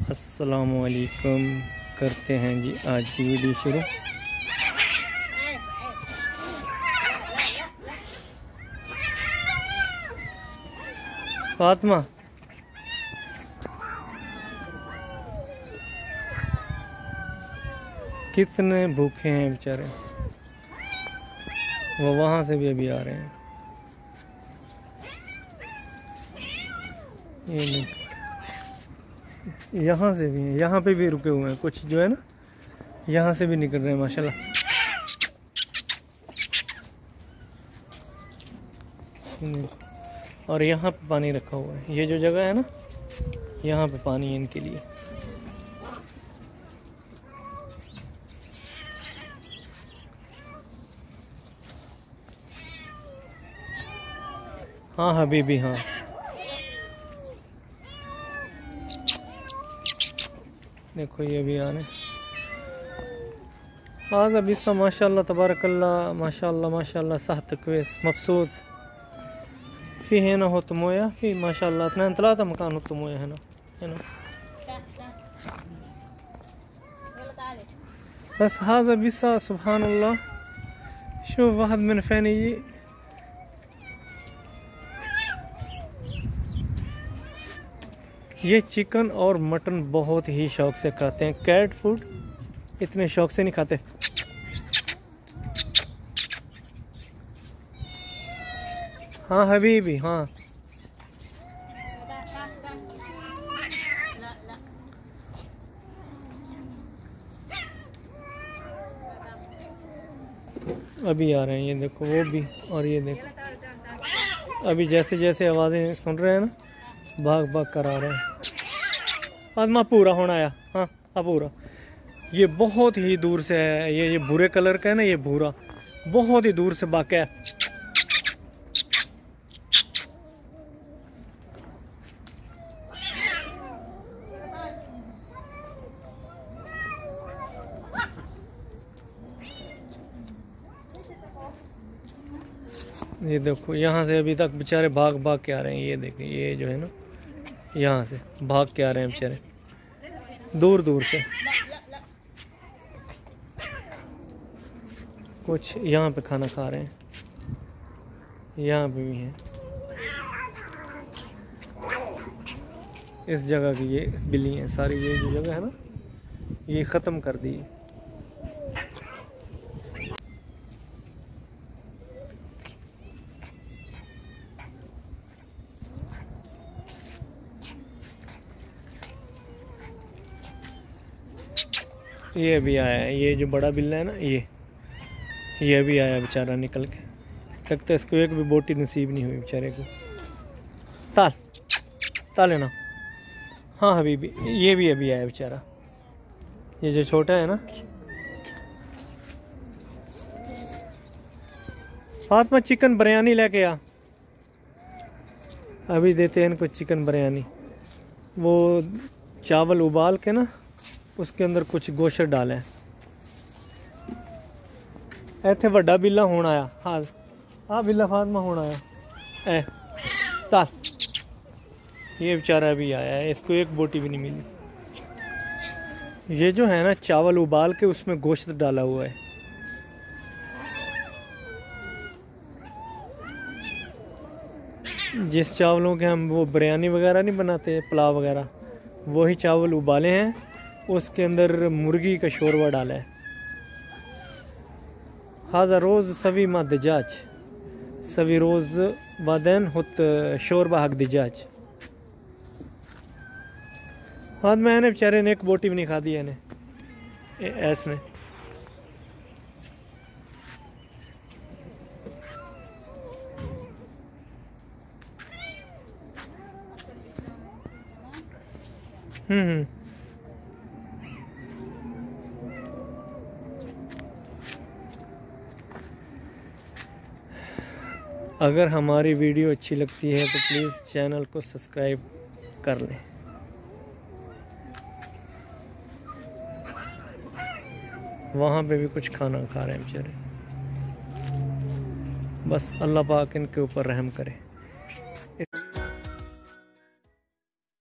अस्सलामुअलैकुम। करते हैं जी आज की वीडियो शुरू। फातिमा कितने भूखे हैं बेचारे, वो वहां से भी अभी आ रहे हैं। ये यहाँ से भी हैं, यहाँ पे भी रुके हुए हैं कुछ जो है ना, यहाँ से भी निकल रहे हैं माशाल्लाह। और यहाँ पे पानी रखा हुआ है, ये जो जगह है ना, यहाँ पे पानी है इनके लिए। हाँ हबीबी हाँ, देखो ये भी आने आज अभी सा माशाल्लाह तबारकल्लाह माशाल्लाह माशाल्लाह सहत क्वेस मबसूत फी है ना हो तो मोया फी माशाल्लाह इतना तलाता मकान हो तो मोया है ना बस हाज अभी सा सुभान अल्लाह शो वाहद मिन फैनी जी। ये चिकन और मटन बहुत ही शौक से खाते हैं, कैट फूड इतने शौक से नहीं खाते। हाँ हबीबी हाँ, अभी आ रहे हैं, ये देखो वो भी, और ये देखो अभी जैसे जैसे आवाज़ें सुन रहे हैं ना, भाग भाग कर आ रहे हैं। आदमा पूरा होना आया हाँ पूरा। ये बहुत ही दूर से है, ये भूरे कलर का है ना, ये भूरा बहुत ही दूर से बाका है। ये देखो यहाँ से अभी तक बेचारे भाग भाग के आ रहे हैं। ये देखिए ये जो है ना, यहाँ से भाग के आ रहे हैं बेचारे दूर दूर से। कुछ यहाँ पे खाना खा रहे हैं, यहाँ पे भी हैं। इस जगह की ये बिल्ली हैं सारी, ये जो जगह है ना ये ख़त्म कर दी है। ये भी आया है, ये जो बड़ा बिल्ला है ना, ये भी आया बेचारा निकल के। लगता है इसको एक भी बोटी नसीब नहीं हुई बेचारे को। ताल लेना हाँ हबीबी, ये भी अभी आया बेचारा, ये जो छोटा है ना। फातिमा चिकन बिरयानी लेके आ, अभी देते हैं इनको चिकन बिरयानी। वो चावल उबाल के ना उसके अंदर कुछ गोश्त डालें। इतने वड्डा बिल्ला होना आया हाँ बिल्ला फातिमा होना आया ए ताल। ये बेचारा भी आया है, इसको एक बोटी भी नहीं मिली। ये जो है ना चावल उबाल के उसमें गोश्त डाला हुआ है। जिस चावलों के हम वो बिरयानी वगैरह नहीं बनाते, पुलाव वगैरह, वही चावल उबाले हैं, उसके अंदर मुर्गी का शोरबा डाला है। हाजा रोज़ सभी मा दजाज सभी रोज़ बादैन हुत शोरबा हक दजाज। हाँ मैंने बेचारे ने एक बोटी भी नहीं खा दी है ने ऐसने। अगर हमारी वीडियो अच्छी लगती है तो प्लीज़ चैनल को सब्सक्राइब कर लें। वहाँ पे भी कुछ खाना खा रहे हैं बेचारे। बस अल्लाह पाक इनके ऊपर रहम करे।